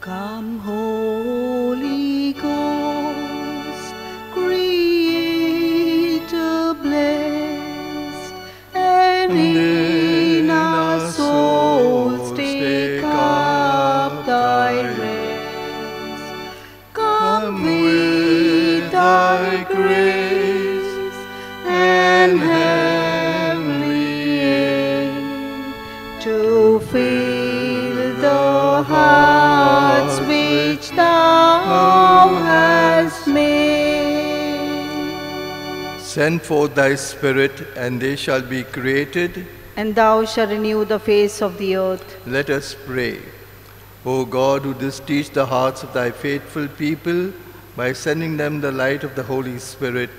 Come, Holy Ghost, Creator blessed, and in our souls take up thy rest. Come with thy grace and heavenly aid to fill the hearts which thou hast made. Send forth thy Spirit, and they shall be created, And thou shalt renew the face of the earth. Let us pray. O God, who didst teach the hearts of thy faithful people by sending them the light of the Holy Spirit,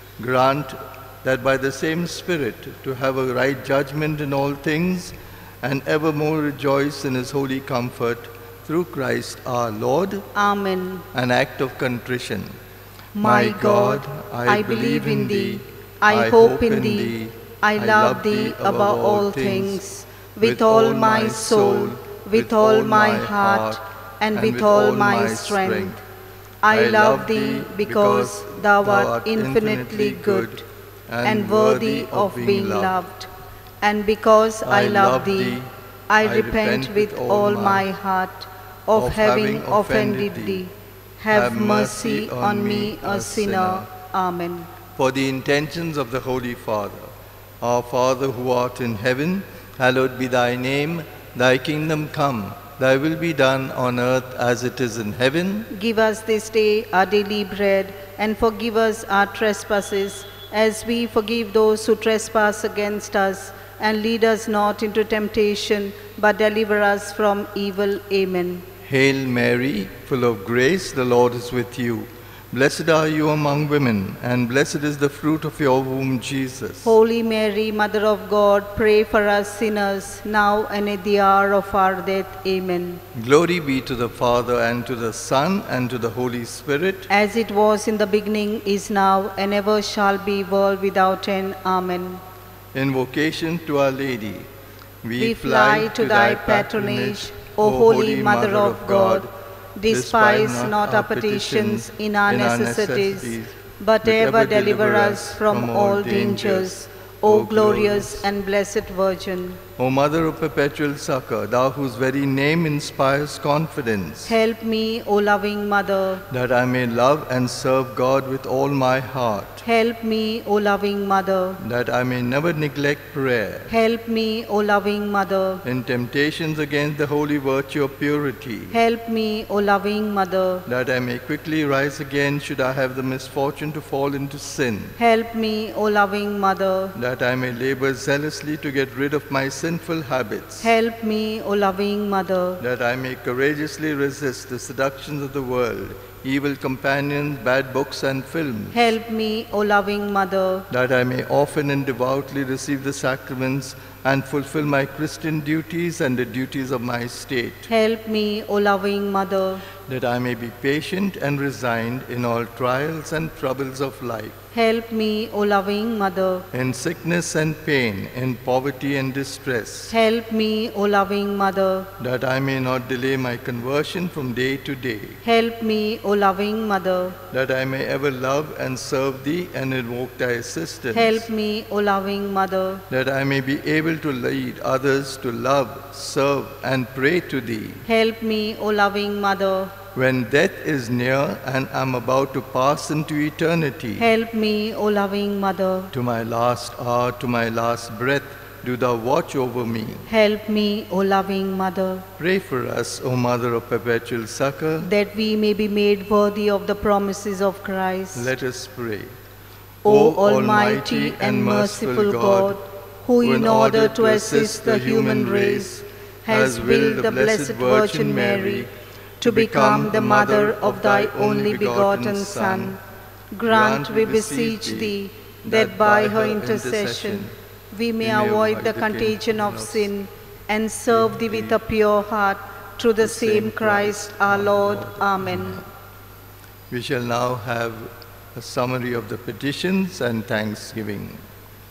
grant that by the same Spirit to have a right judgment in all things and evermore rejoice in his holy comfort, through Christ our Lord. Amen. An act of contrition. My God, I believe in thee, I hope in thee, I love thee above all things, with all my soul, with all my heart, and with all my strength. I love thee because thou art infinitely good and worthy of being loved. And because I love thee, I repent with all my heart of having offended thee. Have mercy on me, a sinner. Amen. For the intentions of the Holy Father, our Father who art in heaven, hallowed be thy name. Thy kingdom come, thy will be done on earth as it is in heaven. Give us this day our daily bread, and forgive us our trespasses, as we forgive those who trespass against us. And lead us not into temptation, but deliver us from evil. Amen. Hail Mary, full of grace, the Lord is with you. Blessed are you among women, and blessed is the fruit of your womb, Jesus. Holy Mary, Mother of God, pray for us sinners, now and at the hour of our death. Amen. Glory be to the Father, and to the Son, and to the Holy Spirit. As it was in the beginning, is now, and ever shall be, world without end. Amen. Invocation to Our Lady. We fly to thy patronage, O Holy Mother of God. Despise not our petitions in our necessities, but ever deliver us from all dangers, O glorious and blessed Virgin. O Mother of Perpetual Succour, thou whose very name inspires confidence, help me, O loving Mother, that I may love and serve God with all my heart. Help me, O loving Mother, that I may never neglect prayer. Help me, O loving Mother, in temptations against the holy virtue of purity. Help me, O loving Mother, that I may quickly rise again should I have the misfortune to fall into sin. Help me, O loving Mother, that I may labor zealously to get rid of my sinful habits. Help me, O loving Mother, that I may courageously resist the seductions of the world, evil companions, bad books and films. Help me, O loving Mother, that I may often and devoutly receive the sacraments and fulfill my Christian duties and the duties of my state. Help me, O loving Mother, that I may be patient and resigned in all trials and troubles of life. Help me, O loving Mother, in sickness and pain, in poverty and distress. Help me, O loving Mother, that I may not delay my conversion from day to day. Help me, O loving Mother, that I may ever love and serve Thee and invoke Thy assistance. Help me, O loving Mother, that I may be able to lead others to love, serve, and pray to Thee. Help me, O loving Mother, when death is near and I am about to pass into eternity. Help me, O loving Mother, to my last hour, to my last breath, do Thou watch over me. Help me, O loving Mother. Pray for us, O Mother of Perpetual Succour, that we may be made worthy of the promises of Christ. Let us pray. O Almighty and merciful God, who in order to assist the human race has willed the Blessed Virgin Mary to become the mother of thy only begotten Son, grant, we beseech thee, that by her intercession we may avoid the contagion of sin and serve thee with a pure heart, through the same Christ our Lord. Amen. We shall now have a summary of the petitions and thanksgiving.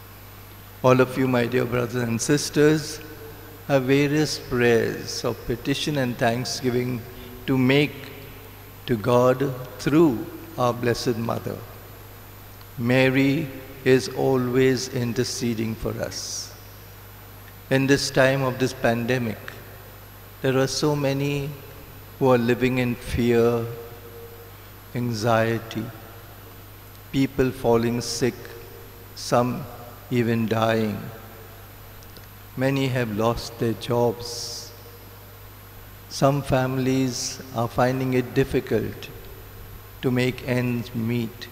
All of you, my dear brothers and sisters, have various prayers of petition and thanksgiving to make to God through our Blessed Mother. Mary is always interceding for us. In this time of this pandemic, there are so many who are living in fear, anxiety, people falling sick, some even dying. Many have lost their jobs. Some families are finding it difficult to make ends meet.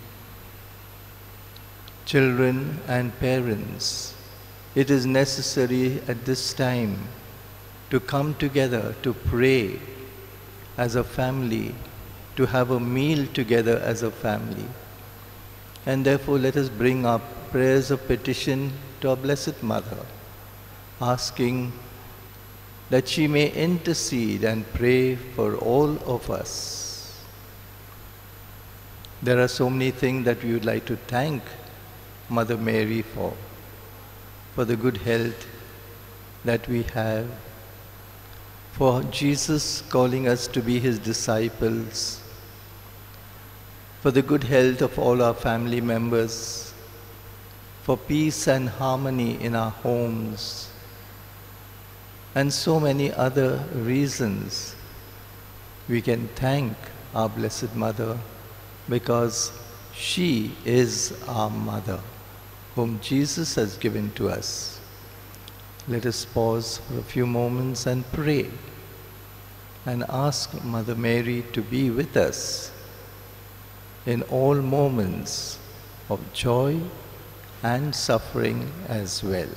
Children and parents, it is necessary at this time to come together to pray as a family, to have a meal together as a family. And therefore let us bring up prayers of petition to our Blessed Mother, asking that she may intercede and pray for all of us. There are so many things that we would like to thank Mother Mary for the good health that we have, for Jesus calling us to be His disciples, for the good health of all our family members, for peace and harmony in our homes, and so many other reasons we can thank our Blessed Mother, because she is our Mother, whom Jesus has given to us. Let us pause for a few moments and pray and ask Mother Mary to be with us in all moments of joy and suffering as well.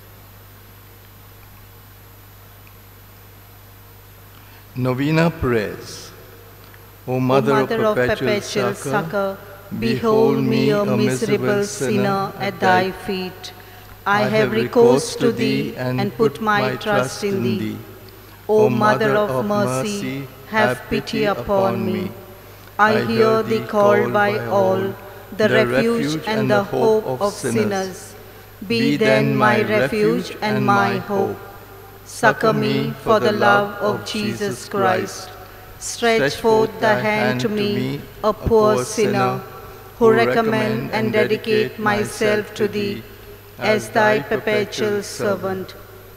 Novena prayers. O Mother of Perpetual Succour, behold me, a miserable sinner, at thy feet. I have recourse to thee and put my trust in thee. O Mother of mercy, have pity upon me. I hear thee called by all, the refuge and the hope of sinners. Be then my refuge and my hope. Succor me for the love of Jesus Christ. Stretch forth thy hand to me, a poor sinner, who recommend and dedicate myself to thee as thy perpetual servant.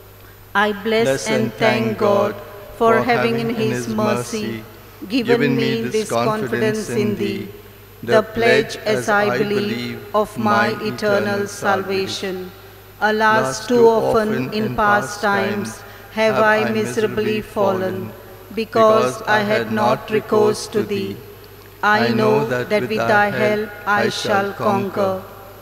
I bless and thank God for having in His mercy given me this confidence in thee, the pledge, as I believe, of my eternal salvation. Alas, too often in past times have I miserably fallen, because I had not recourse to thee. I know that with thy help I shall conquer.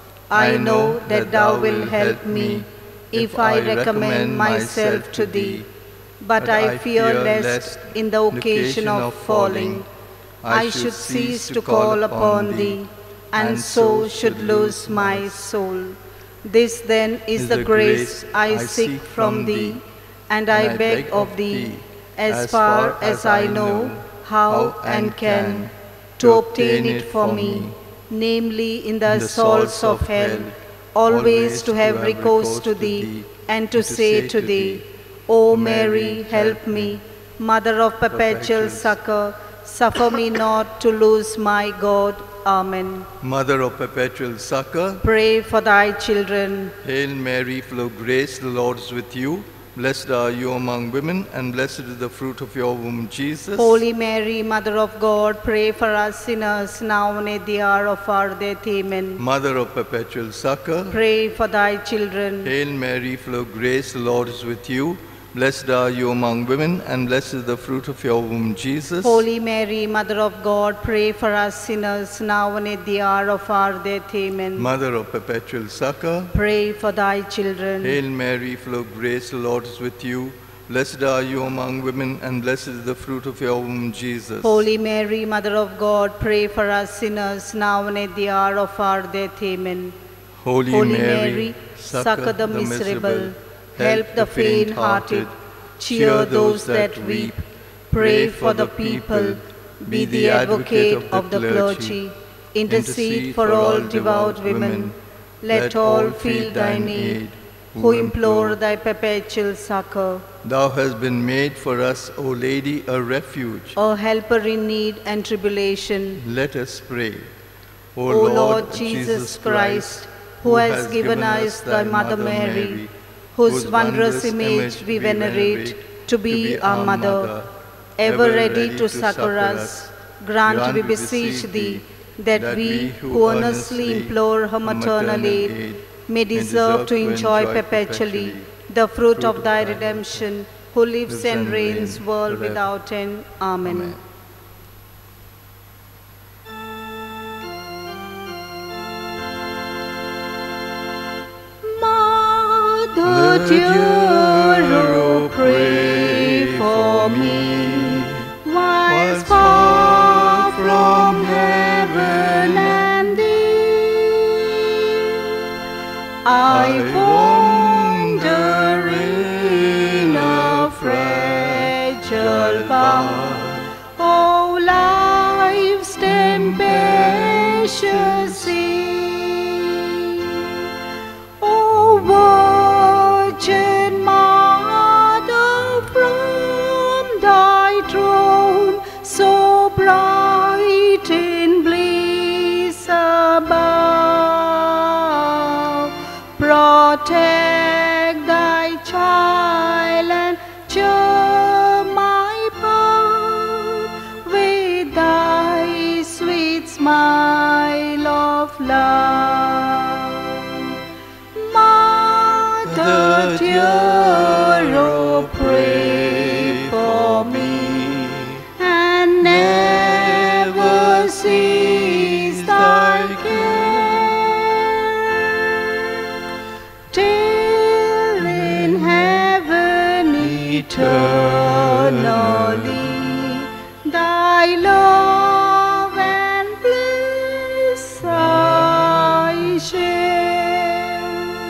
I know that thou wilt help me if I recommend myself to thee. But I fear lest, in the occasion of falling, I should cease to call upon thee, and so should lose my soul. This then is the grace I seek from thee, and I beg of thee, as far as I know how and can, to obtain it for me, namely in the assaults of hell, always to have recourse to thee, and to say to thee, O Mary, help me, Mother of Perpetual Succour, suffer me not to lose my God. Amen. Mother of Perpetual Succour, pray for thy children. Hail Mary, full of grace, the Lord is with you. Blessed are you among women, and blessed is the fruit of your womb, Jesus. Holy Mary, Mother of God, pray for us sinners, now and at the hour of our death. Amen. Mother of Perpetual Succour, pray for thy children. Hail Mary, full of grace, the Lord is with you. Blessed are you among women, and blessed is the fruit of your womb, Jesus. Holy Mary, Mother of God, pray for us sinners, now and at the hour of our death. Amen. Mother of Perpetual Succour, pray for thy children. Hail Mary, full of grace, the Lord is with you. Blessed are you among women, and blessed is the fruit of your womb, Jesus. Holy Mary, Mother of God, pray for us sinners, now and at the hour of our death. Amen. Holy Mary, succor the miserable, help the faint-hearted, cheer those that weep, pray for the people, be the advocate of the clergy, intercede for all devout women. Let all feel thy need, who implore thy perpetual succor. Thou hast been made for us, O Lady, a refuge. O helper in need and tribulation. Let us pray. O Lord Jesus Christ, who has given us thy Mother Mary, whose wondrous image we venerate to be our Mother, ever ready to succor us, grant, we beseech thee, that we who earnestly implore her maternal aid may deserve to enjoy perpetually the fruit of thy redemption, who lives and reigns world without end. Amen. Mother dear, oh, pray for me, whilst far from heaven and thee, I wander in a fragile bower. O life's tempestuous sea, O Virgin Mother, from thy throne so bright in bliss above, protect thy child and cheer my path with thy sweet smile of love. Mother dear, oh, pray for me, and never cease thy care, till in heaven eternally thy love and bliss I share.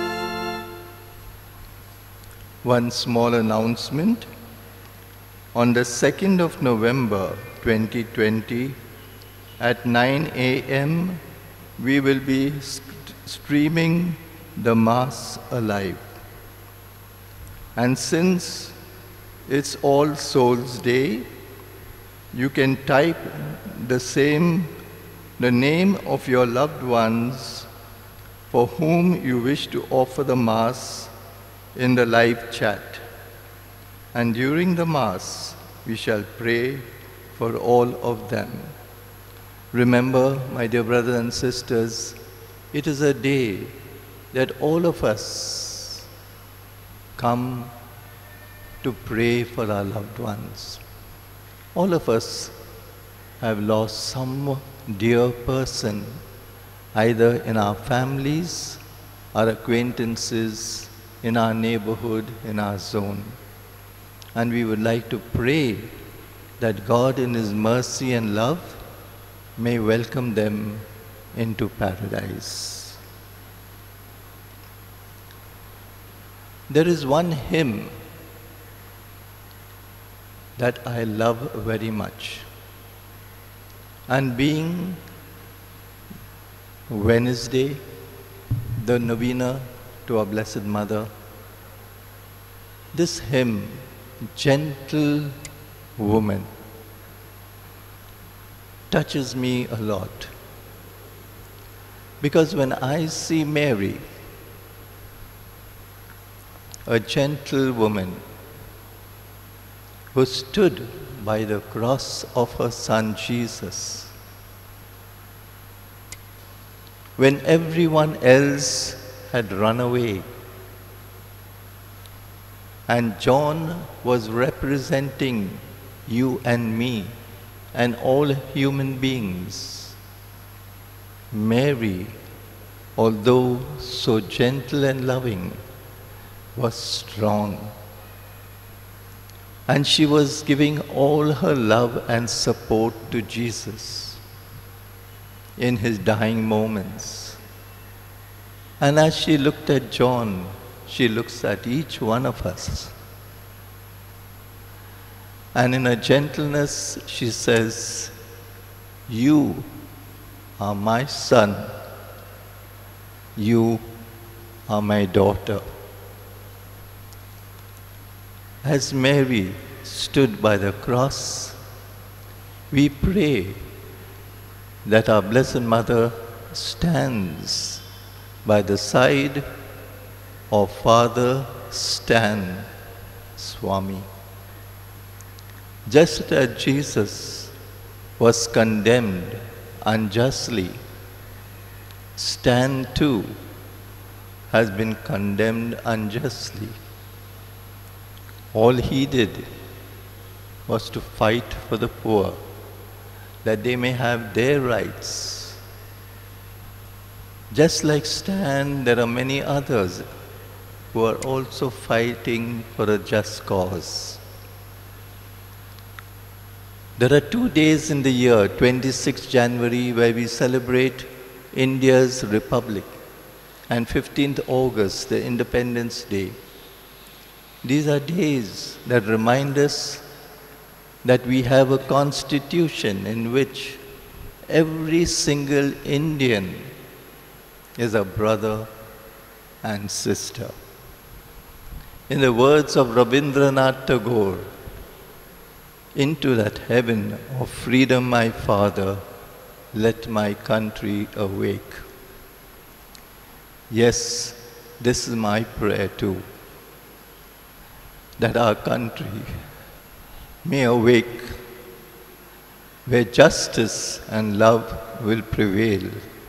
One small announcement. On the 2nd of November 2020 at 9 a.m. we will be streaming the Mass live. And since it's All Souls Day, you can type the name of your loved ones for whom you wish to offer the Mass in the live chat. And during the Mass, we shall pray for all of them. Remember, my dear brothers and sisters, it is a day that all of us come to pray for our loved ones. All of us have lost some dear person, either in our families, our acquaintances, in our neighborhood, in our zone. And we would like to pray that God in His mercy and love may welcome them into paradise. There is one hymn that I love very much. And being Wednesday, the Novena to our Blessed Mother, this hymn, Gentle Woman, touches me a lot. Because when I see Mary, a gentle woman who stood by the cross of her Son Jesus, when everyone else had run away, and John was representing you and me and all human beings, Mary, although so gentle and loving, was strong. And she was giving all her love and support to Jesus in his dying moments. And as she looked at John, she looks at each one of us. And in her gentleness, she says, "You are my son. You are my daughter." As Mary stood by the cross, we pray that our Blessed Mother stands by the side of Father Stan Swami. Just as Jesus was condemned unjustly, Stan too has been condemned unjustly. All he did was to fight for the poor, that they may have their rights. Just like Stan, there are many others who are also fighting for a just cause. There are 2 days in the year, 26th January, where we celebrate India's Republic, and 15th August, the Independence Day. These are days that remind us that we have a constitution in which every single Indian is a brother and sister. In the words of Rabindranath Tagore, "Into that heaven of freedom, my Father, let my country awake." Yes, this is my prayer too, that our country may awake, where justice and love will prevail,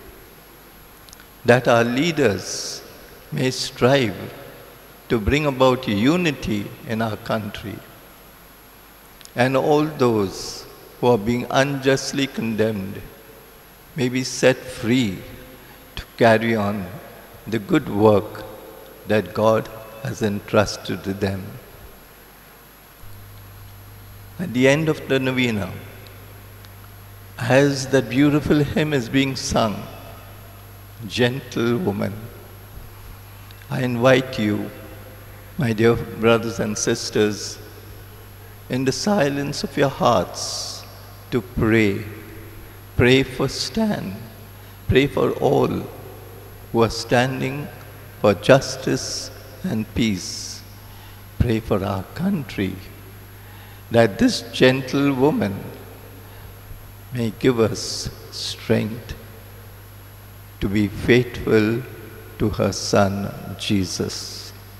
that our leaders may strive to bring about unity in our country, and all those who are being unjustly condemned may be set free to carry on the good work that God has entrusted to them. At the end of the Novena, as that beautiful hymn is being sung, "Gentle Woman," I invite you, my dear brothers and sisters, in the silence of your hearts, to pray. Pray for Stan. Pray for all who are standing for justice and peace. Pray for our country, that this gentle woman may give us strength to be faithful to her Son, Jesus.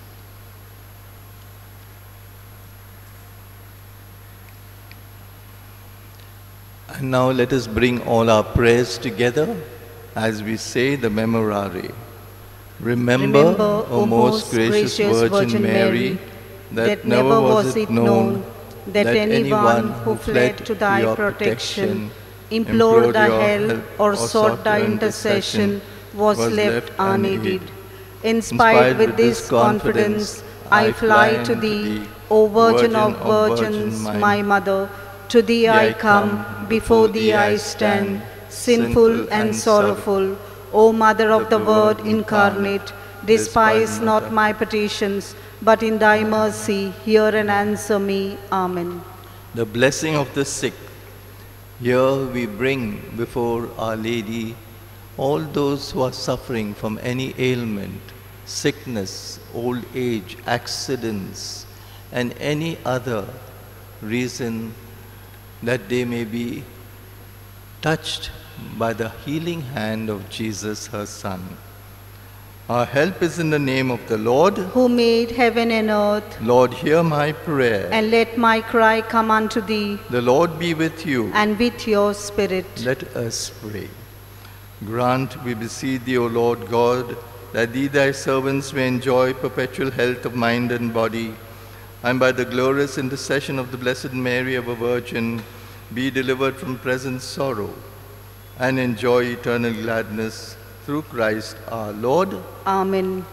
And now let us bring all our prayers together as we say the Memorare. Remember, O most gracious Virgin Mary, that never was it known that anyone who fled to thy protection, implored thy help, or sought thy intercession was left unaided. Inspired with this confidence, I fly to thee, O Virgin of Virgins, my Mother. To thee I come, before thee I stand, sinful and sorrowful. O Mother of the Word incarnate, despise not my petitions, but in thy mercy hear and answer me. Amen. The blessing of the sick. Here we bring before Our Lady all those who are suffering from any ailment, sickness, old age, accidents, and any other reason that they may be touched by the healing hand of Jesus, her Son. Our help is in the name of the Lord, who made heaven and earth. Lord, hear my prayer, and let my cry come unto thee. The Lord be with you, and with your spirit. Let us pray. Grant, we beseech thee, O Lord God, that thee thy servants may enjoy perpetual health of mind and body, and by the glorious intercession of the Blessed Mary, our Virgin, be delivered from present sorrow and enjoy eternal gladness through Christ our Lord. Amen.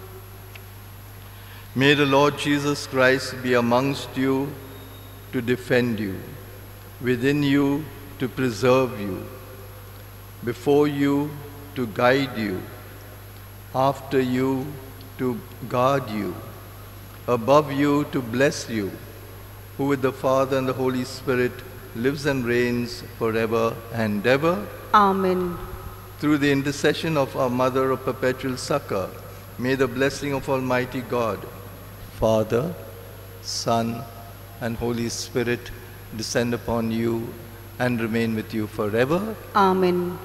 May the Lord Jesus Christ be amongst you to defend you, within you to preserve you, before you to guide you, after you to guard you, above you to bless you, who with the Father and the Holy Spirit lives and reigns forever and ever. Amen. Through the intercession of our Mother of Perpetual Succour, may the blessing of Almighty God, Father, Son, and Holy Spirit descend upon you and remain with you forever. Amen.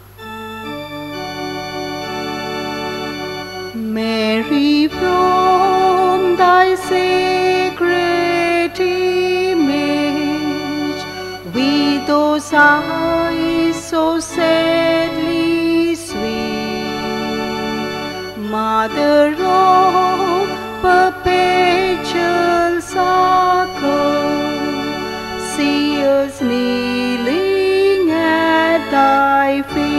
Mary, from thy sacred image, with those eyes so sadly sweet, Mother of Perpetual Succour, see us kneeling at thy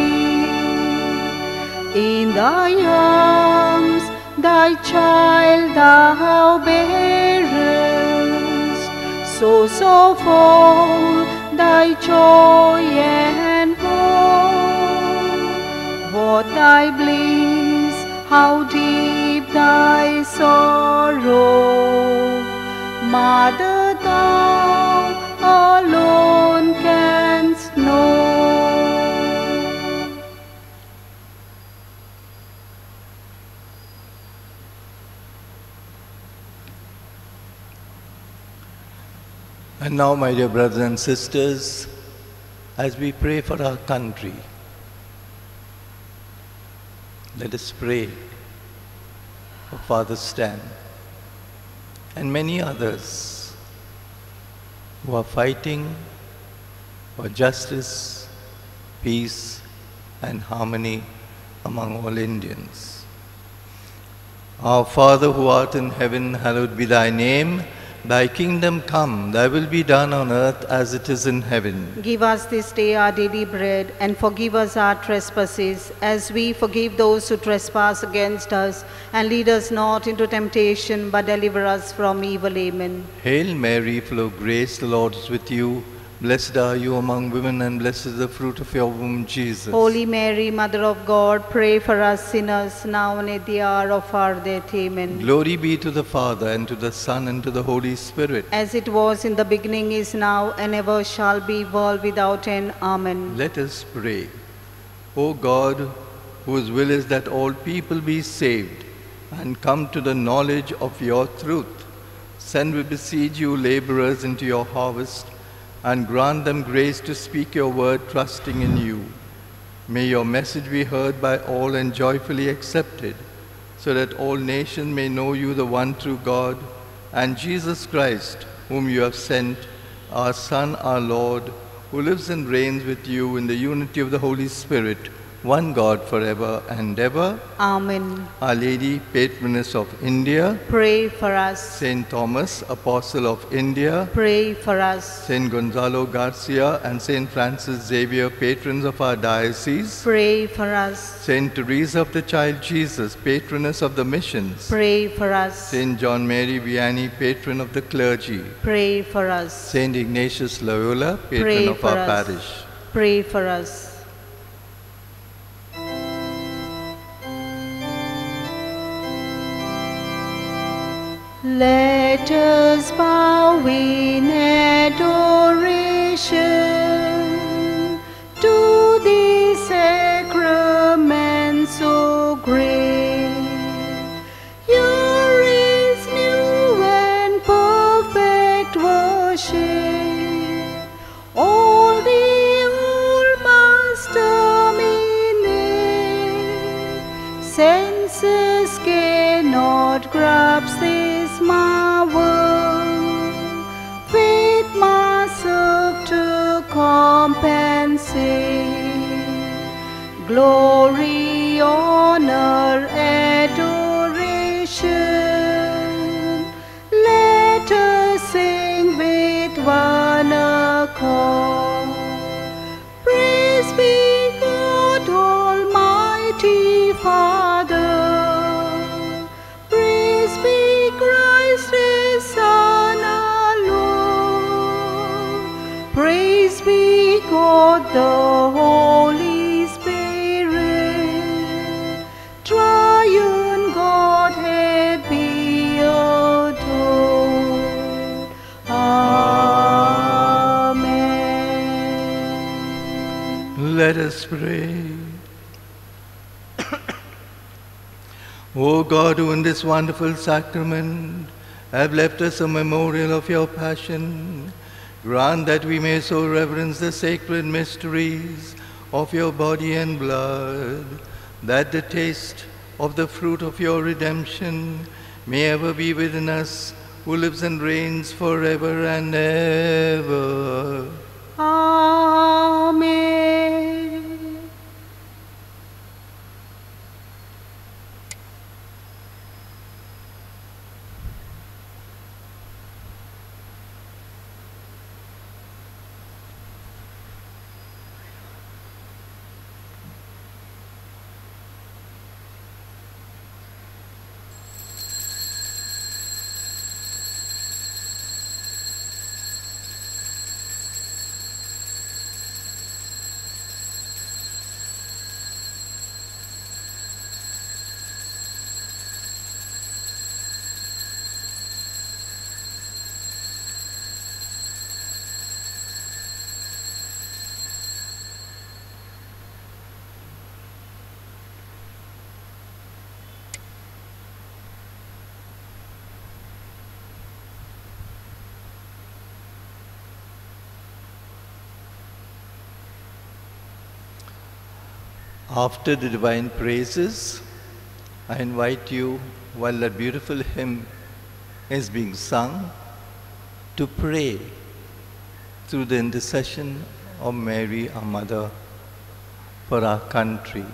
feet. In thy arms thy child thou bearest, source of all thy joy and woe. What thy bliss, how deep thy sorrow, Mother, thou alone canst know. And now, my dear brothers and sisters, as we pray for our country, let us pray for Father Stan and many others who are fighting for justice, peace, and harmony among all Indians. Our Father who art in heaven, hallowed be thy name. Thy kingdom come, thy will be done on earth as it is in heaven. Give us this day our daily bread, and forgive us our trespasses, as we forgive those who trespass against us. And lead us not into temptation, but deliver us from evil. Amen. Hail Mary, full of grace, the Lord is with you. Blessed are you among women, and blessed is the fruit of your womb, Jesus. Holy Mary, Mother of God, pray for us sinners, now and at the hour of our death. Amen. Glory be to the Father, and to the Son, and to the Holy Spirit. As it was in the beginning, is now, and ever shall be, world without end. Amen. Let us pray. O God, whose will is that all people be saved and come to the knowledge of your truth, send, we beseech you, laborers into your harvest, and grant them grace to speak your word, trusting in you. May your message be heard by all and joyfully accepted, so that all nations may know you, the one true God, and Jesus Christ, whom you have sent, our Son, our Lord, who lives and reigns with you in the unity of the Holy Spirit, one God forever and ever. Amen. Our Lady, Patroness of India. Pray for us. Saint Thomas, Apostle of India. Pray for us. Saint Gonzalo Garcia and Saint Francis Xavier, patrons of our diocese. Pray for us. Saint Teresa of the Child Jesus, patroness of the missions. Pray for us. Saint John Mary Vianney, patron of the clergy. Pray for us. Saint Ignatius Loyola, patron Pray of for our us. parish. Pray for us. Let us bow in adoration to the sacrament so great. Here is new and perfect worship. All the old must terminate. Senses cannot grasp this marvel, faith must serve to compensate. Glory, honor, adoration. Let us sing with one accord. Praise be God, Almighty Father. God, the Holy Spirit, triune Godhead be adored. Amen. Let us pray. O God, who in this wonderful sacrament have left us a memorial of your passion. Grant that we may so reverence the sacred mysteries of your body and blood, that the taste of the fruit of your redemption may ever be within us, who lives and reigns forever and ever. Amen. After the divine praises, I invite you, while that beautiful hymn is being sung, to pray through the intercession of Mary, our Mother, for our country.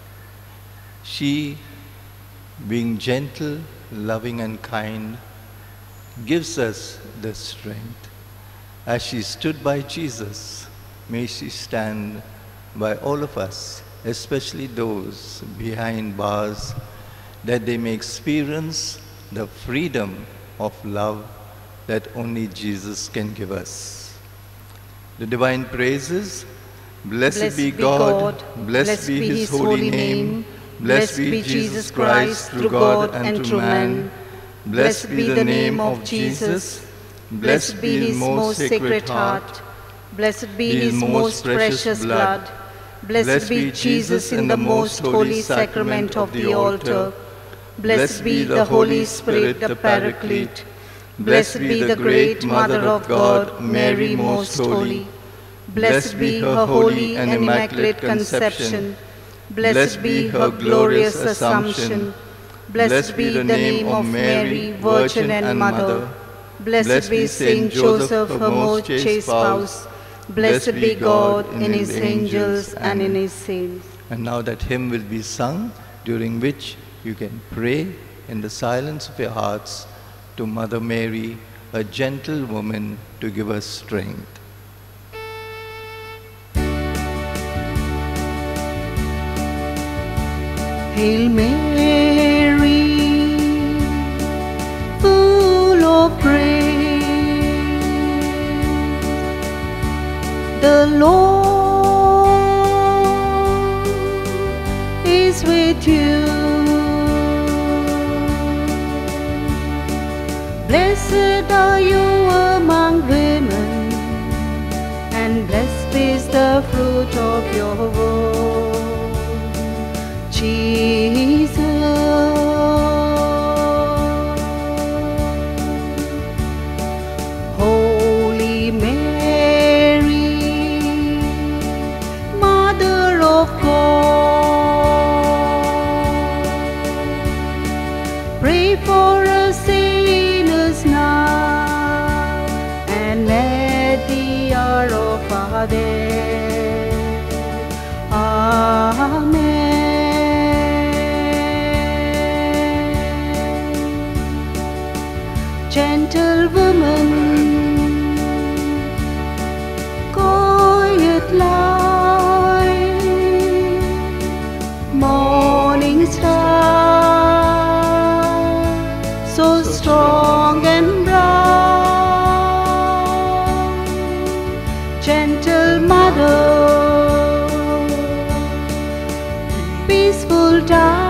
She, being gentle, loving and kind, gives us the strength. As she stood by Jesus, may she stand by all of us, especially those behind bars, that they may experience the freedom of love that only Jesus can give us. The divine praises: blessed be God, blessed be his holy name, blessed be Jesus Christ through God and through man, blessed be the name of Jesus, blessed be his most sacred heart, blessed be his most precious blood, blessed be Jesus in the most holy sacrament of the altar, blessed be the Holy Spirit, the Paraclete, blessed be the great Mother of God, Mary most holy, blessed be her holy and immaculate conception, blessed be her glorious assumption, blessed be the name of Mary, Virgin and Mother, blessed be Saint Joseph, her most chaste spouse, blessed be God in his angels and in his saints. And now that hymn will be sung, during which you can pray in the silence of your hearts to Mother Mary, a gentle woman, to give us strength. Hail Mary, full of grace, the Lord is with you. Blessed are you among women, and blessed is the fruit of your womb, Jesus. Holy Mary, Mother of God, pray for us sinners now and at the hour of our death. Amen. Gentle woman, quiet light, morning star, so strong and bright, gentle mother, peaceful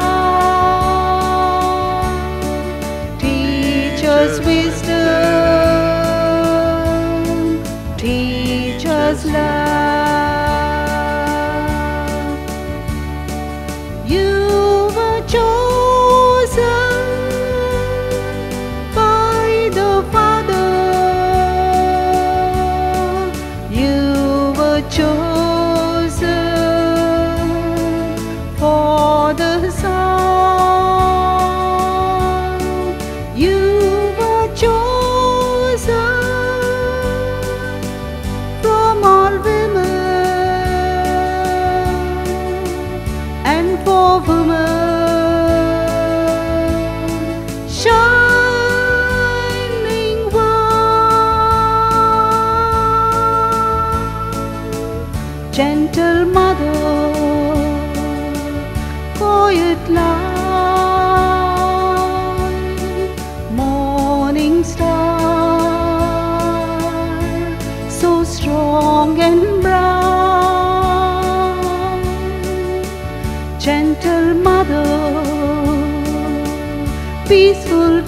time, teach us wisdom, teach us love. You were chosen by shining one, gentle mother, quiet light, morning star, so strong and bright, gentle mother, peaceful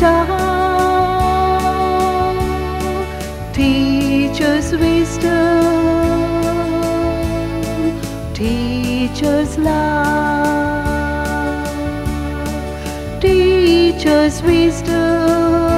dove, teach us wisdom, teach us love, teach us wisdom,